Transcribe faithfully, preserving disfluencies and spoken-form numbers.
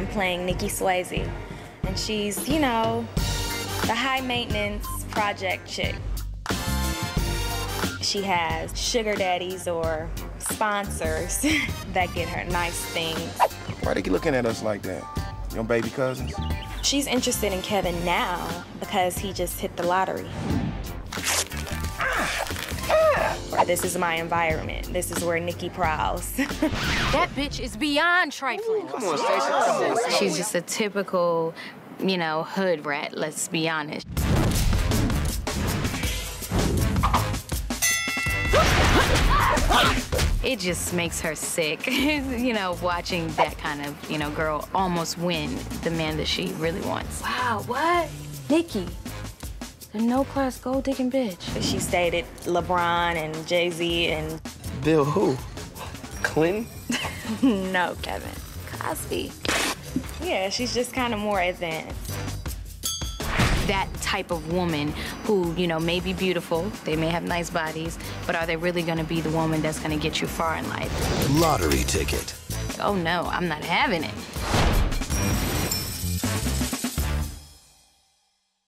I'm playing Nikki Swayze. And she's, you know, the high-maintenance project chick. She has sugar daddies or sponsors that get her nice things. Why they keep looking at us like that? Your baby cousins? She's interested in Kevin now because he just hit the lottery. This is my environment. This is where Nikki prowls. That bitch is beyond trifling. Come on, Stacey, come on. She's just a typical, you know, hood rat, let's be honest. It just makes her sick, you know, watching that kind of, you know, girl almost win the man that she really wants. Wow, what? Nikki, the no-class gold-digging bitch. She's dated LeBron and Jay-Z and... Bill who? Clinton? No, Kevin. Cosby. Yeah, she's just kind of more advanced. That type of woman who, you know, may be beautiful, they may have nice bodies, but are they really gonna be the woman that's gonna get you far in life? Lottery ticket. Oh no, I'm not having it.